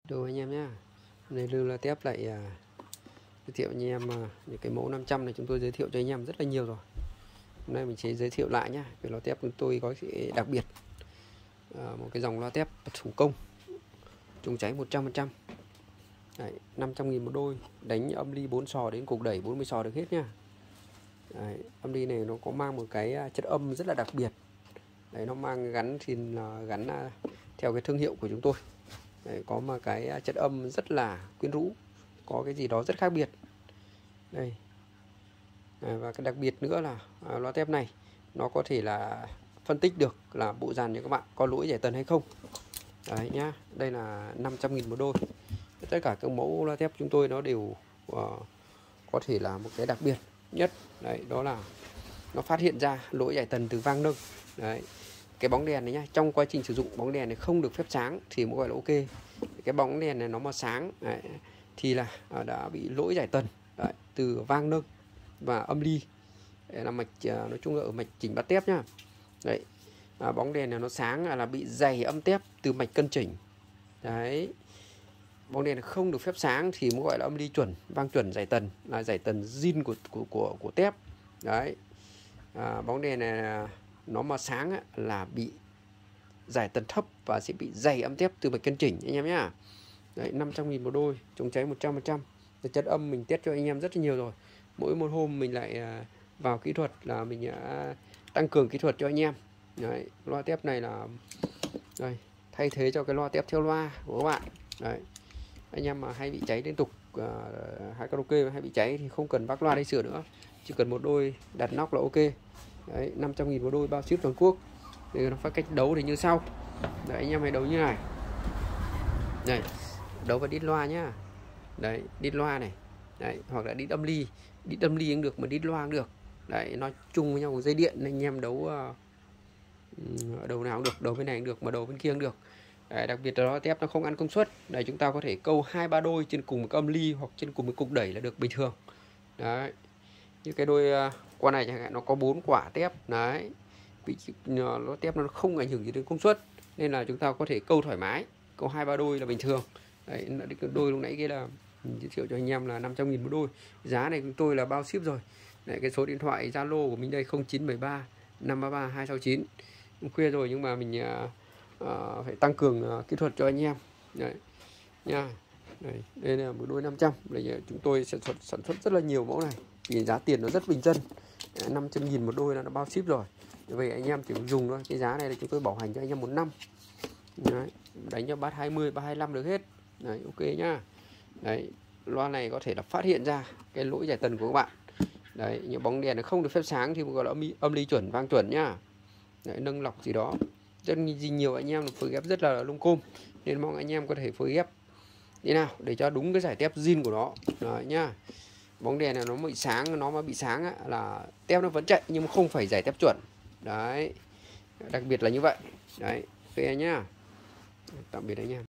Đồ anh em nhá. Hôm nay Lưu La Tép lại giới thiệu anh em những cái mẫu 500 này chúng tôi giới thiệu cho anh em rất là nhiều rồi. Hôm nay mình sẽ giới thiệu lại nhá. Cái loa tép chúng tôi có cái đặc biệt, một cái dòng loa tép thủ công chống cháy 100%. Đấy, 500.000 một đôi, đánh âm ly 4 sò đến cục đẩy 40 sò được hết nhá. Đấy, âm ly này nó có mang một cái chất âm rất là đặc biệt. Đấy, nó mang gắn theo cái thương hiệu của chúng tôi. Đấy, có một cái chất âm rất là quyến rũ, có cái gì đó rất khác biệt đây. Và cái đặc biệt nữa là loa tép này nó có thể là phân tích được là bộ dàn cho các bạn có lỗi giải tần hay không. Đấy nhá, đây là 500.000 một đôi. Tất cả các mẫu loa tép chúng tôi nó đều có thể là một cái đặc biệt nhất đấy, đó là nó phát hiện ra lỗi giải tần từ vang nâng. Đấy, cái bóng đèn này nhá, trong quá trình sử dụng bóng đèn này không được phép sáng thì mới gọi là ok. Cái bóng đèn này nó mà sáng đấy, thì là đã bị lỗi giải tần đấy, từ vang nâng và âm ly. Đấy là mạch, nói chung là ở mạch chỉnh bát tép nhá. Đấy, bóng đèn này nó sáng là bị dày âm tép từ mạch cân chỉnh. Đấy, bóng đèn này không được phép sáng thì mới gọi là âm ly chuẩn, vang chuẩn, giải tần là giải tần zin của tép. Đấy, bóng đèn này nó mà sáng là bị giải tần thấp và sẽ bị dày âm tép từ mạch cân chỉnh anh em nhá. Đấy, 500.000 một đôi, chống cháy 100%. Chất âm mình test cho anh em rất là nhiều rồi. Mỗi một hôm mình lại vào kỹ thuật là mình đã tăng cường kỹ thuật cho anh em. Đấy, loa tép này là đây, thay thế cho cái loa tép theo loa của các bạn. Đấy, anh em mà hay bị cháy liên tục, hay karaoke hay bị cháy thì không cần vác loa đây sửa nữa, chỉ cần một đôi đặt nóc là ok. Đấy, 500.000 một đôi, bao ship toàn quốc. Thì nó phải cách đấu thì như sau. Đấy, anh em hãy đấu như này. Đây, đấu vào đít loa nhá. Đấy, đít loa này. Đấy, hoặc là đít âm ly cũng được mà đít loa cũng được. Đấy, nói chung với nhau một dây điện nên anh em đấu đầu nào cũng được, đầu bên này cũng được mà đầu bên kia cũng được. Đấy, đặc biệt là loa tép nó không ăn công suất. Đấy, chúng ta có thể câu 2-3 đôi trên cùng một âm ly hoặc trên cùng một cục đẩy là được bình thường. Đấy, như cái đôi qua này chẳng hạn nó có 4 quả tép. Đấy, vị trí loa tép nó không ảnh hưởng gì đến công suất nên là chúng ta có thể câu thoải mái, câu 2-3 đôi là bình thường. Đấy, đôi lúc nãy kia là mình giới thiệu cho anh em là 500.000 một đôi, giá này chúng tôi là bao ship rồi. Đấy, cái số điện thoại Zalo của mình đây 0973 533 269. Khuya rồi nhưng mà mình phải tăng cường kỹ thuật cho anh em. Đấy nha. Đấy, đây là một đôi 500. Đây chúng tôi sẽ sản xuất rất là nhiều mẫu này vì giá tiền nó rất bình dân. 500.000 một đôi là nó bao ship rồi. Vậy anh em chỉ dùng thôi. Cái giá này là chúng tôi bảo hành cho anh em 1 năm. Đấy, đánh cho bát 20, bát 25 được hết. Đấy, ok nhá. Đấy, loa này có thể là phát hiện ra cái lỗi giải tần của các bạn. Đấy, những bóng đèn nó không được phép sáng thì gọi là âm ly chuẩn, vang chuẩn nhá. Đấy, nâng lọc gì đó. Rất nhiều anh em phối ghép rất là lung côm nên mong anh em có thể phối ghép thế nào để cho đúng cái giải tép zin của nó. Đấy nhá. Bóng đèn này nó bị sáng, nó mà bị sáng là tép nó vẫn chạy nhưng mà không phải giải tép chuẩn. Đấy, đặc biệt là như vậy. Đấy, ok nhá. Tạm biệt anh em.